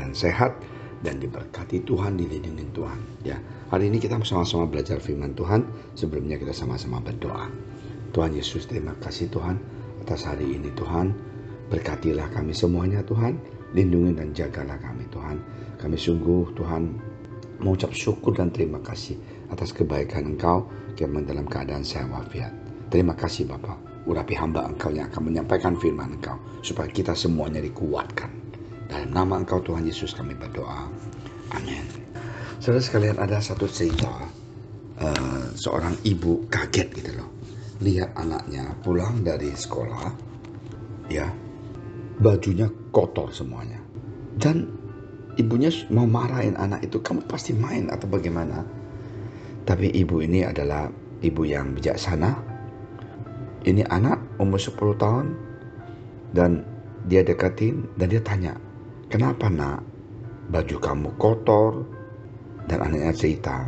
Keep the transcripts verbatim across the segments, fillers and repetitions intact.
keadaan sehat dan diberkati Tuhan, dilindungi Tuhan. Ya, hari ini kita sama-sama belajar firman Tuhan. Sebelumnya kita sama-sama berdoa. Tuhan Yesus, terima kasih Tuhan atas hari ini Tuhan. Berkatilah kami semuanya Tuhan. Lindungi dan jagalah kami Tuhan. Kami sungguh Tuhan mengucap syukur dan terima kasih atas kebaikan Engkau kami dalam keadaan sehat walafiat. Terima kasih Bapa. Urapi hamba Engkau yang akan menyampaikan firman Engkau supaya kita semuanya dikuatkan. Dalam nama Engkau Tuhan Yesus kami berdoa. Amin. Saudara sekalian, ada satu cerita uh, seorang ibu kaget gitu loh. Lihat anaknya pulang dari sekolah, ya, bajunya kotor semuanya. Dan ibunya mau marahin anak itu, kamu pasti main atau bagaimana. Tapi ibu ini adalah ibu yang bijaksana. Ini anak umur sepuluh tahun dan dia deketin dan dia tanya, kenapa nak baju kamu kotor? Dan anaknya cerita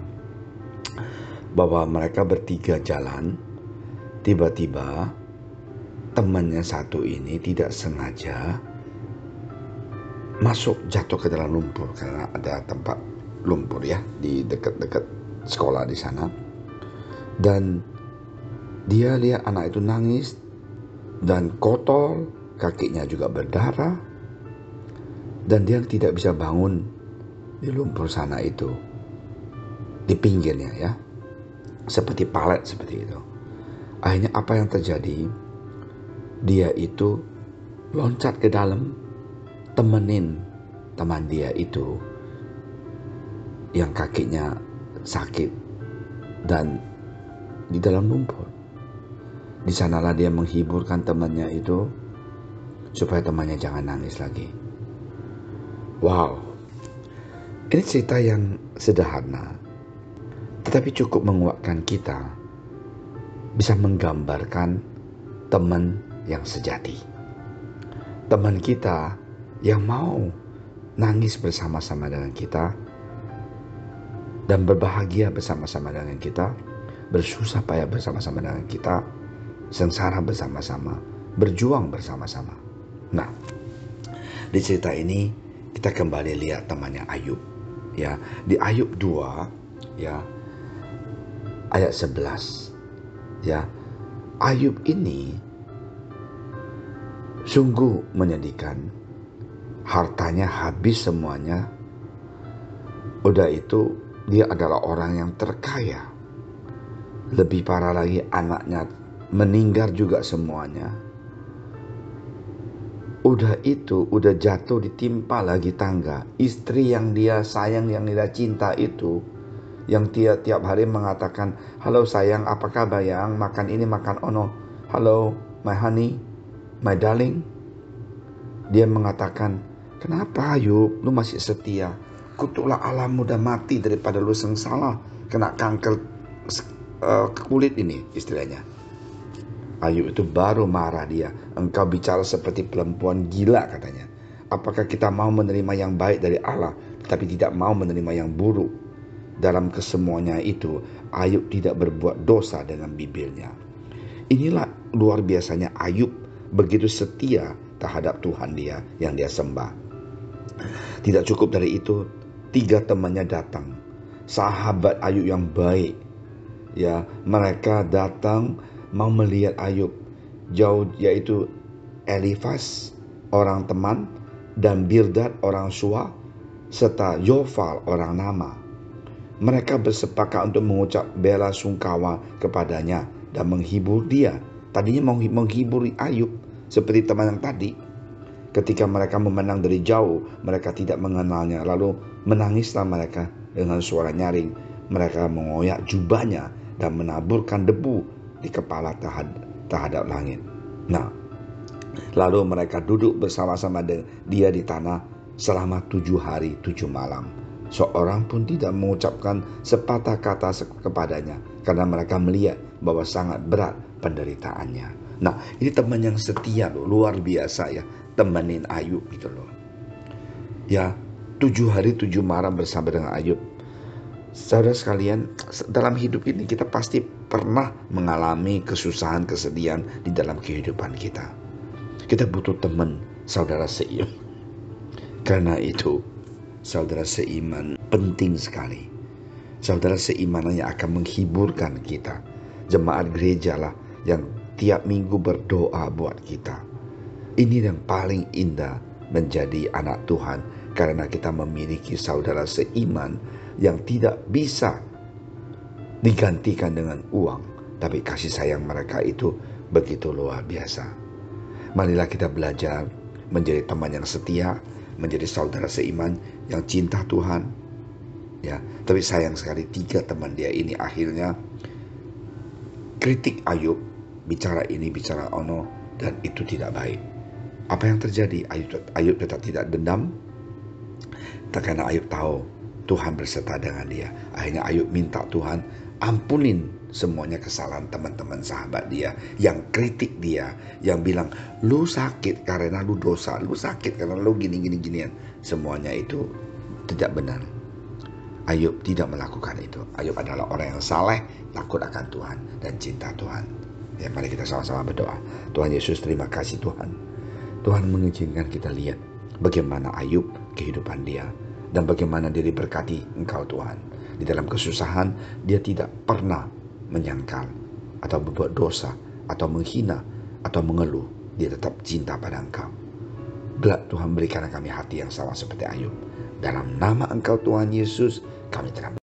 bahwa mereka bertiga jalan, tiba-tiba temannya satu ini tidak sengaja masuk jatuh ke dalam lumpur karena ada tempat lumpur ya di dekat-dekat sekolah di sana. Dan dia lihat anak itu nangis dan kotor, kakinya juga berdarah, dan dia tidak bisa bangun di lumpur sana itu, di pinggirnya ya, seperti palet seperti itu. Akhirnya apa yang terjadi? Dia itu loncat ke dalam, temenin teman dia itu yang kakinya sakit dan di dalam lumpur. Di sanalah dia menghiburkan temannya itu supaya temannya jangan nangis lagi. Wow, ini cerita yang sederhana, tetapi cukup menguatkan kita, bisa menggambarkan teman yang sejati. Teman kita yang mau nangis bersama-sama dengan kita dan berbahagia bersama-sama dengan kita, bersusah payah bersama-sama dengan kita, sengsara bersama-sama, berjuang bersama-sama. Nah, di cerita ini kita kembali lihat temannya Ayub. Ya, di Ayub dua ya ayat sebelas. Ya, Ayub ini sungguh menyedihkan. Hartanya habis semuanya. Udah itu dia adalah orang yang terkaya. Lebih parah lagi, anaknya meninggal juga semuanya. Udah itu, udah jatuh ditimpa lagi tangga. Istri yang dia sayang, yang dia cinta itu, yang tiap-tiap hari mengatakan, halo sayang, apa kabar yang makan ini, makan ono. Halo, my honey, my darling. Dia mengatakan, kenapa Ayub, lu masih setia? Kutuklah Allah mudah mati daripada lu sengsara kena kanker uh, kulit ini, istilahnya. Ayub itu baru marah dia. Engkau bicara seperti perempuan gila katanya. Apakah kita mau menerima yang baik dari Allah, tetapi tidak mau menerima yang buruk? Dalam kesemuanya itu, Ayub tidak berbuat dosa dengan bibirnya. Inilah luar biasanya Ayub, begitu setia terhadap Tuhan dia yang dia sembah. Tidak cukup dari itu, tiga temannya datang. Sahabat Ayub yang baik. Ya, mereka datang mau melihat Ayub jauh, yaitu Elifas orang teman dan Bildad orang sua serta Yofal orang nama. Mereka bersepakat untuk mengucap bela sungkawa kepadanya dan menghibur dia. Tadinya mau menghibur Ayub seperti teman yang tadi. Ketika mereka memandang dari jauh, mereka tidak mengenalnya. Lalu menangislah mereka dengan suara nyaring. Mereka mengoyak jubahnya dan menaburkan debu di kepala terhadap langit. Nah, lalu mereka duduk bersama-sama dengan dia di tanah selama tujuh hari tujuh malam. Seorang pun tidak mengucapkan sepatah kata kepadanya karena mereka melihat bahwa sangat berat penderitaannya. Nah, ini teman yang setia loh, luar biasa ya, temenin Ayub gitu loh. Ya, tujuh hari tujuh malam bersama dengan Ayub. Saudara sekalian, dalam hidup ini kita pasti pernah mengalami kesusahan, kesedihan di dalam kehidupan kita. Kita butuh teman, saudara seiman. Karena itu, saudara seiman, penting sekali. Saudara seiman yang akan menghiburkan kita. Jemaat gereja lah yang tiap minggu berdoa buat kita. Ini yang paling indah menjadi anak Tuhan, karena kita memiliki saudara seiman yang tidak bisa digantikan dengan uang. Tapi kasih sayang mereka itu begitu luar biasa. Marilah kita belajar menjadi teman yang setia, menjadi saudara seiman yang cinta Tuhan. Ya, tapi sayang sekali tiga teman dia ini akhirnya kritik Ayub, bicara ini, bicara ono, dan itu tidak baik. Apa yang terjadi? Ayub, Ayub tetap tidak dendam, karena Ayub tahu Tuhan berserta dengan dia. Akhirnya Ayub minta Tuhan ampunin semuanya kesalahan teman-teman sahabat dia yang kritik dia, yang bilang lu sakit karena lu dosa, lu sakit karena lu gini-gini ginian. Semuanya itu tidak benar. Ayub tidak melakukan itu. Ayub adalah orang yang saleh, takut akan Tuhan dan cinta Tuhan. Ya, mari kita sama-sama berdoa. Tuhan Yesus, terima kasih Tuhan. Tuhan mengizinkan kita lihat bagaimana Ayub, kehidupan dia, dan bagaimana dia diberkati Engkau Tuhan. Di dalam kesusahan dia tidak pernah menyangkal atau berbuat dosa atau menghina atau mengeluh. Dia tetap cinta pada Engkau. Gelap Tuhan, berikan kami hati yang sama seperti Ayub. Dalam nama Engkau Tuhan Yesus kami telah